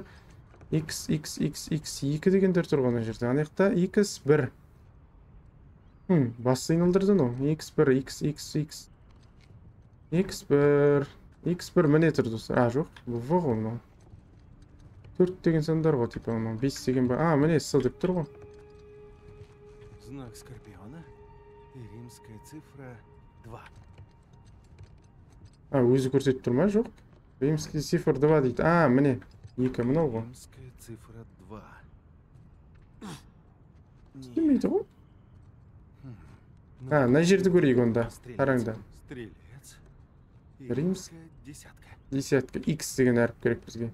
X2 дегендер тұрғаны жерде. Анаяқта X1. Бас сигналдырды но. X1, X1 міне тұр достар. Жоқ, бұл ғой мынау. 4 деген сандар ғой, типа мынау. 5 деген ба? Міне С деп тұр ғой. Знак Скорпиона и римская цифра 2. Өзі көрсетіп тұр ма? Жоқ. Римский цифр 2 дейді. Міне. 2 мынау ғой. Римская цифра 2. Істемейді ғой. Мына жерді көрейік онда. Қараңда. Стрелец. Римская десятка. Десятка. X деген әріп керек бізге.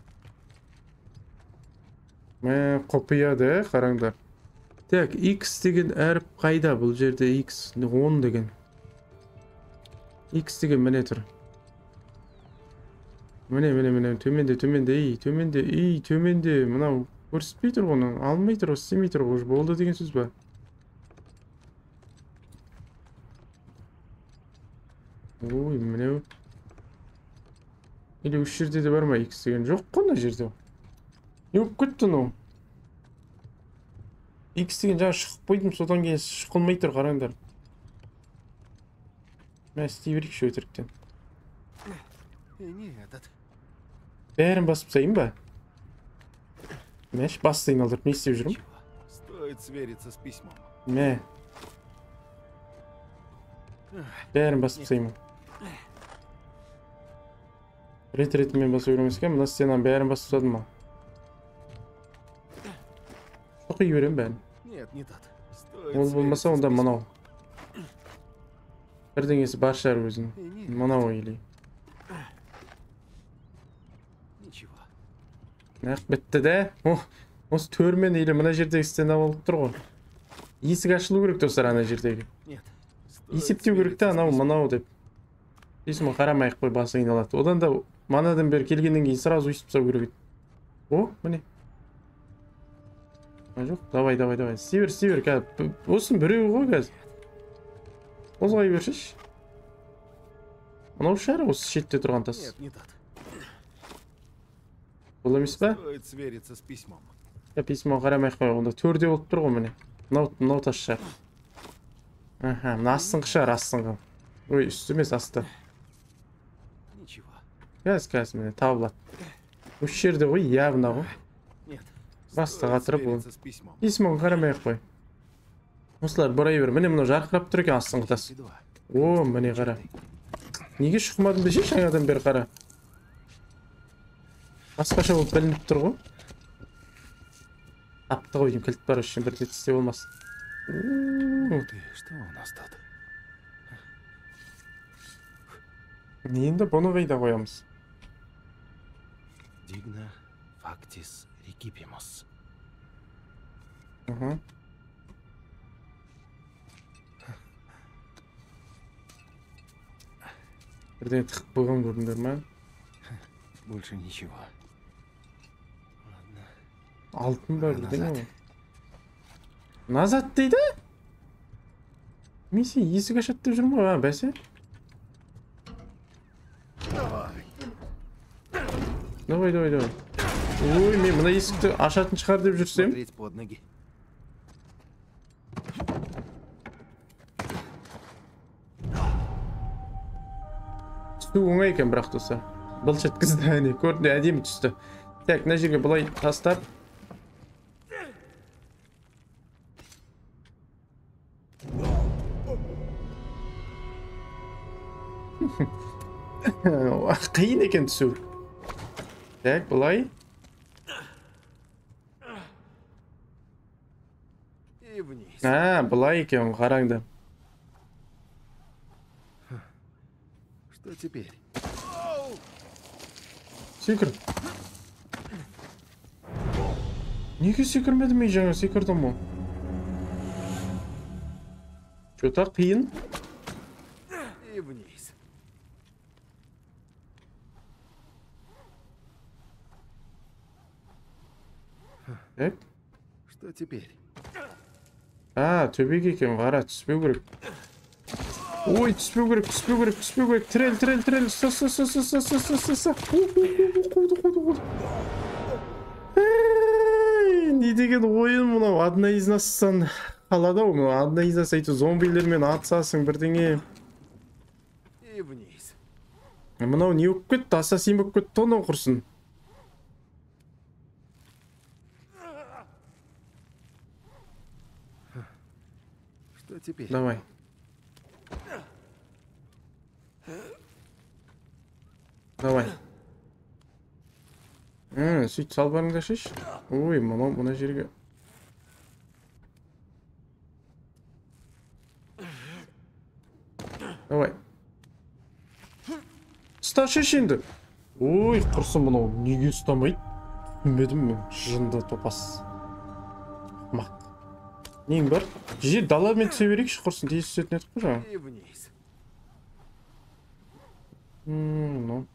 Қопияды, қараңдар. Так, X деген әріп қайда? Бұл жерде X 10 деген. X деген міне тұр. Міне, төменде. Мынау көрсетпей тұр ғоны. Алмай тұр, істемей тұр ғой. Болды деген сөз ба? Міне. Или үш жерде де бар ма X деген? Жоқ қой мына жерде. Yok күтті ну. X деген жаңа шығып қойдым, содан кейін шықылмай тұр, қараңдар. Мен істей берейікші өтіріктен. Бәрін басып сайын ба? Мәш, бас сигналдырып, не істеп жүрмін? Стоит свериться с письмом. Бәрін басып сайын. Рет-ретімен басып үйремес екен, мына стенаны бәрін басып садым ма? Оқи берем бәрін. Ол болмаса онда мынау. Бірдеңесі бар шар өзін. Мынау елей. Нақ бітті де. Осы төрмен елі мына жердегі стена болып тұр ғой. Есік ашылу керек достар ана жердегі. Есептеу керек та анау мынау деп. Есімі қарамайық қой басы айналады. Одан да манадан бері келгеннен кейін сразу үйсіп сау керек. Міне. Жоқ, давай. Север, қазір. Осының біреуі ғой қазір. Қозғай бершіш. Мынау шары осы шетте тұрған тас. Бұл емес па? Письмо қарамай қой, онда төрде болып тұр ғой міне. Мынау тас шар. Мына астыңғы шар, астыңғы. Ой, үсті емес, асты. Қазір міне табылады. Үш жерде ғой, явна ғой. Басты қатырып ол. Письмоны қарамай қой. Осылар бұрай бер. Міне мұны жарқырап тұр екен астыңғы тас. Міне қара. Неге шықмадым десе жаңадан бері қара. Басқаша болып білініп тұр ғой. Апты ғой деймін, кілт бар үшін бір рет істеп болмас. Енді бұны қайда қоямыз? Digna factis recipimus. Бірден тықып қойған көрдіңдер ма? Больше ничего. Алтын ба бірден ғой? Назад дейді? Мен сен есік ашады деп жүрмін ғой, бәсе. Давай. Ой, мен мына есікті ашатын шығар деп жүрсем. Смотреть под ноги. Түсу оңай екен бірақ достар. Былш еткізді, әне көрді, әдемі түсті. Так, мына жерге былай тастап. Қиын екен түсу. Так, былай. И вниз. Былай екен, қараңды. Что теперь? Секір. Неге секірмедім мен жаңа секірдім ғой? Что-то қиын. И вниз. Так. Что теперь? Төбеге екен, қара, түспеу керек. Ой, түспеу керек. Трел. Са. Қуды. Не деген ойын мынау, одна из настан қалады ғой, мынау одна из нас айту зомбилермен атсасың бірдеңе. И вниз. Мынау не болып кетті, ассасин болып кетті, онау құрсын. Что теперь? Давай. Сөйт салбарыңды шеш. Ой, мына жерге. Давай. Ұста шеш енді. Ой, құрсын мынау, неге ұстамайды? Түсінбедім мен, жынды топас. Мақ. Нең бар? Жер даламен түсе берейікші, құрсын, тез түсетін едік қой жаңа. И вниз. Ну.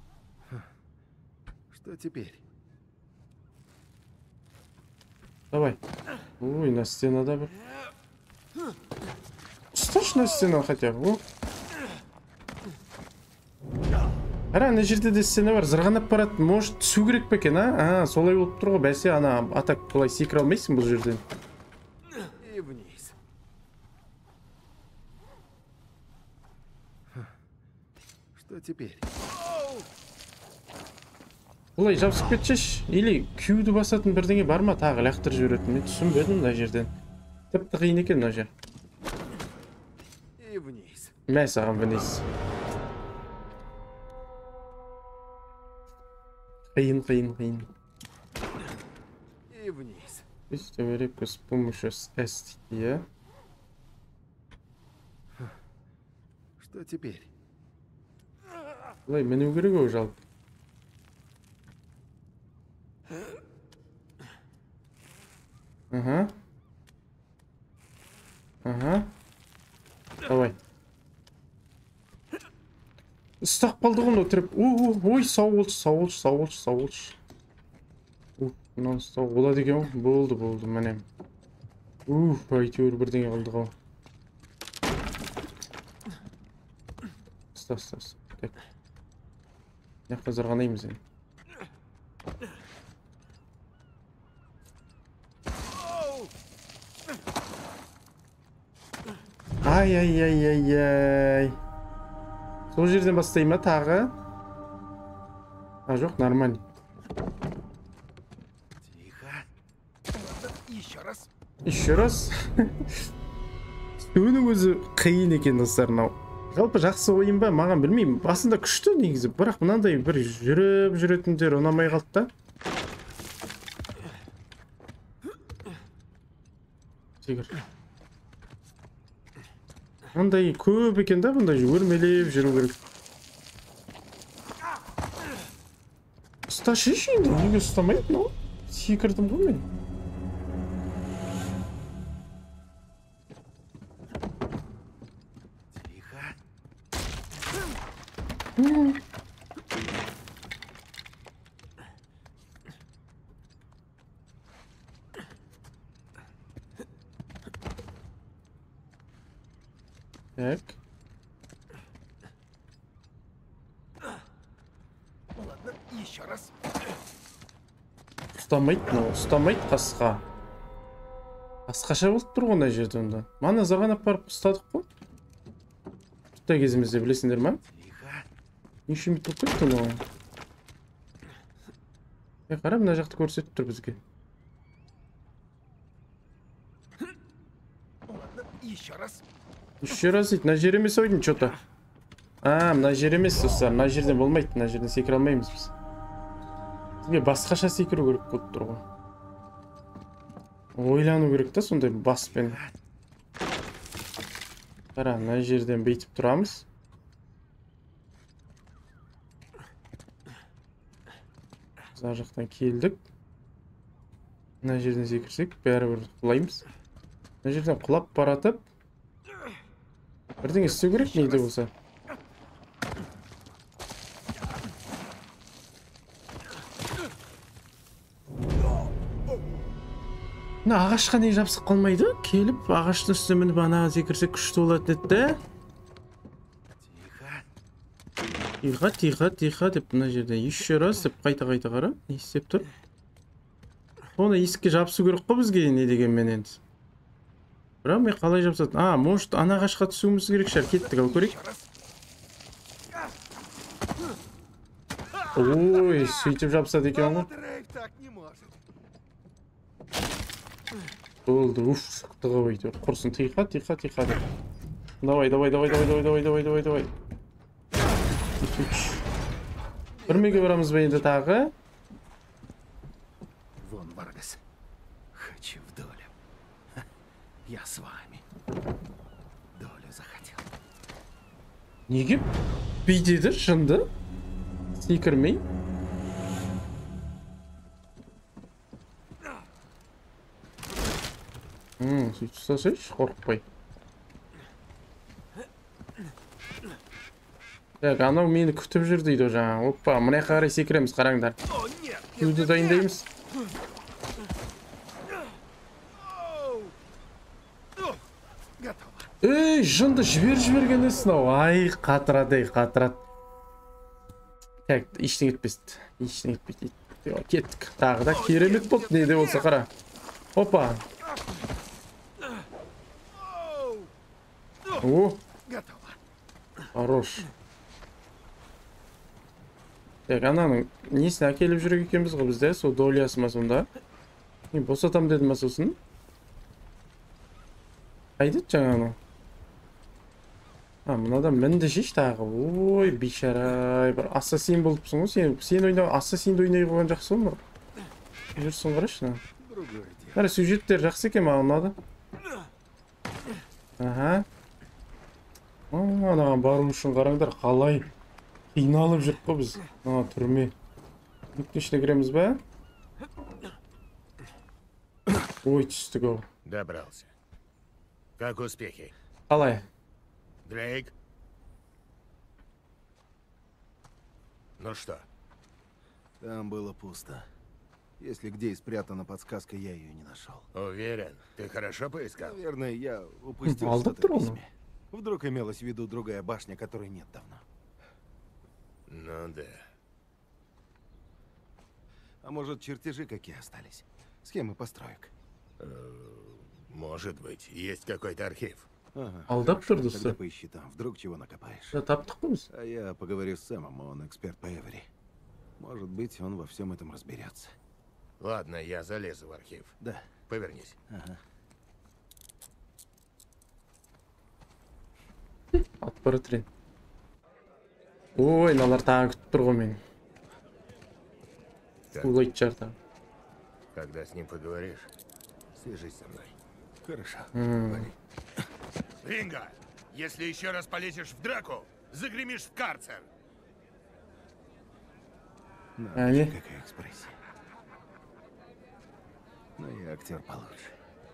Что теперь? Давай. Ой, на стенада бір. Ұсташы на стена хотя бы. Ара, ана жерде де стена бар, зырғанап барады. Может, түсу керек пе екен, солай болып тұр ғой, бәсе, ана атак былай секіре алмайсың бұл жерден. И вниз. Что теперь? Бұлай жабысып кетшеш, или күйді басатын бірдеңе бар ма, тағы лақтырып жіберетін. Мен түсінбедім мына жерден. Тіпті қиын екен мына жер. И вниз. Мә саған вниз. Қиын. И вниз. Историк с помощью STI. Что теперь? Бұлай мену керек ау жалпы. Давай. Ұстап қалды ғой мынау тіреп. Ой, сау болшы. Мынаны ұстау болады екен ғой. Болды, міне. Әйтеуір бірдеңе қалды ғой. Ұста. Так. Яққа зырғанаймыз енді. Ай. Сол жерден бастай ма тағы? Жоқ, нормально. Тихо. Еще раз. Өның өзі қиын екен достар мынау. Жалпы жақсы ойын ба, маған білмеймін. Басында күшті негізі, бірақ мынандай бір жүретіндер ұнамай қалды да. Секір. Мындай көп екен да, мындай өрмелеп жүру керек. Ұсташы енді, неге ұстамайды мынау? Секірдім ғой мен. Тихо. Так. Ладно, еще раз. Ұстамайды қасқа. Қасқаша болып тұр ғой мына жерде онда. Мана назарған апарып ұстадық қой. Тұттай кезімізде білесіңдер ма? Тихо. Не үшін бүйтіп кетті оған? Қара, мына жақты көрсетіп тұр бізге. Ладно, еще раз. Еще раз дейді, мына жер емес ойдың что-то. Мына жер емес достар, мына жерден болмайды, мына жерден секіре алмаймыз біз. Бізге басқаша секіру керек болып тұр ғой. Ойлану керек та сондай баспен. Қара, мына жерден бүйтіп тұрамыз. Біз ар жақтан келдік. Мына жерден секірсек, бәрібір құлаймыз. Мына жерден құлап баратып, бірдеңе істеу керек нейді болса. Мына ағашқа не жабысып қалмайды? Келіп, ағаштың үстіне мініп анаға секірсек күшті болады еді де. Тихо деп мына жерде еще раз деп қайта қара. Не істеп тұр? Оны есікке жабысу керек қой бізге не дегенмен енді. Бірақ мен қалай жабысады? Может ана ағашқа түсуіміз керек шығар. Кеттік, ал көрейік. Ой, сөйтіп жабысады екен ғой. Рейф так не может. Болды, сықтығы өйді. Құрсын, тихо деп. Давай. Бүрмеге барамыз ба енді тағы? Вон, Варгас. Хочу в долю. Я с вами. Долю захотел. Неге бүйтеді жынды? Секірмей? Сөйтіп ұстасайшы, қорықпай. Так, анау мені күтіп жүр дейді жаңа. Оппа, мына қарай секіреміз, қараңдар. Кеуді дайындаймыз. Ей, жынды жібергенесін ау. Ай, қатырады. Так, ештеңе етпейді. Кеттік. Тағы да керемет болды, не де болса қара. Опа. О, хорош. Так, ананың несін әкеліп жүрек екенбіз ғой бізде, сол долясы ма сонда? Босатам деді ма сосын? Қайдет жаңа анау? Мынадан мінді шеш тағы. Ой, бейшарай, бір ассасин болыпсың ғой сен ассасинді ойнай қойған жақсы ғой. Жүрсің қарашы. Мәрі сюжеттер жақсы екен маған ұнады. Анаған бару үшін қараңдар, қалай қиналып жүріп қой біз. Түрме. Нүктешіне кіреміз бә? Ой, түстік ау. Добрался. Как успехи? Қалай? Дрейк? Ну что? Там было пусто. Если где и спрятана подсказка, я ее не нашел. Уверен, ты хорошо поискал? Наверное, я упустил Алдап что-то тұр в оны. письме. Вдруг имелась в виду другая башня, которой нет давно. Ну да. А может, чертежи какие остались? Схемы построек. Может быть, есть какой-то архив. Алдап Хорошо, тұр тогда достар. поищи там, вдруг чего накопаешь. Таптық қой біз. А я поговорю с Сэмом, он эксперт по Эвери. Может быть, он во всем этом разберется. Ладно, я залезу в архив. Да. Повернись. Атпары трен. Ой, мыналар тағы күтіп тұр ғой мені. Так, Улайды жар тағы. когда с ним поговоришь, свяжись со мной. Хорошо. Говори. Ринга, если еще раз полезешь в драку, загремишь в карцер. Они? Какая экспрессия. Ну и актер получше.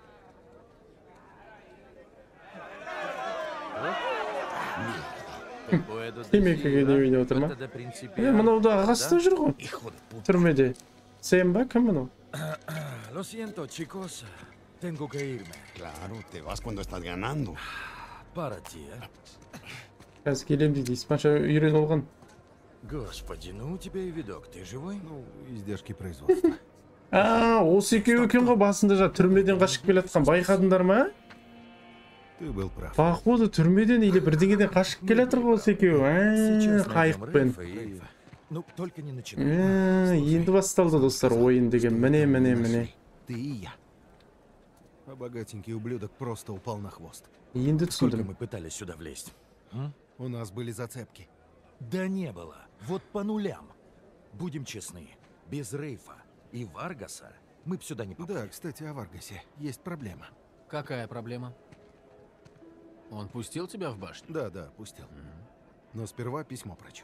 Темекіге немене отыр ма? Мынау да ағасында жүр ғой. Түрмеде. Сен ба, кім мынау? Lo siento, chicos. Tengo que irme. Claro, te vas cuando estás ganando. Паратия. Қазір келем дейді, испанша үйреніп алған. Господи, ну у тебя и видок. Ты живой? Ну, издержки производства. Осы екеуі екен ғой басында түрмеден қашып келе жатқан, байқадыңдар ма? Ты был прав. Походу түрмеден или бірдеңеден қашып келе жатыр ғой осы екеуі. Қайықпен. Рейфа. Ну, только не начинай. Енді басталды достар ойын деген. Міне. Ты и я. А богатенький ублюдок просто упал на хвост. Енді Сколько түсіндім. мы пытались сюда влезть? У нас были зацепки. Да не было. Вот по нулям. Будем честны. Без Рейфа и Варгаса мы б сюда не попали. Да, кстати, о Варгасе. Есть проблема. Какая проблема? Он пустил тебя в башню? Да, пустил. Но сперва письмо прочел.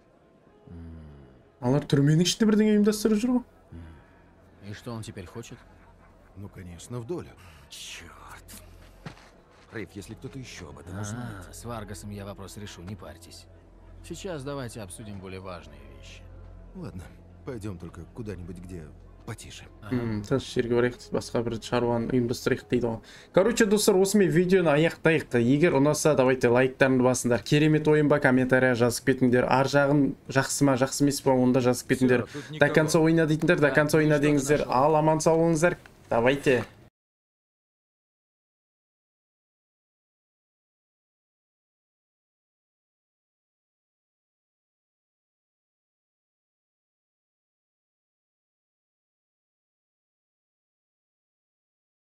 Алар түрменің ішінде бірдеңе ұйымдастырып жүр ғой. И что он теперь хочет? Ну, конечно, в долю. Черт. Рейф, если кто-то еще об этом узнает. С Варгасом я вопрос решу, не парьтесь. Сейчас давайте обсудим более важные вещи. Ладно, пойдем только куда-нибудь, где потише. Тас жерге барайық, басқа бір шаруаны ұйымдастырайық дейді ғой. Короче, достар, осымен видеоны аяқтайық. Егер ұнаса, давайте лайктарыңды басыңдар. Керемет ойын ба, комментария жазып кетіңдер. Ар жағын жақсы ма, жақсы емес па, оны да жазып кетіңдер. До конца ойна дейтіндер, до конца ойна деңіздер. Ал аман сау болыңыздар. Давайте.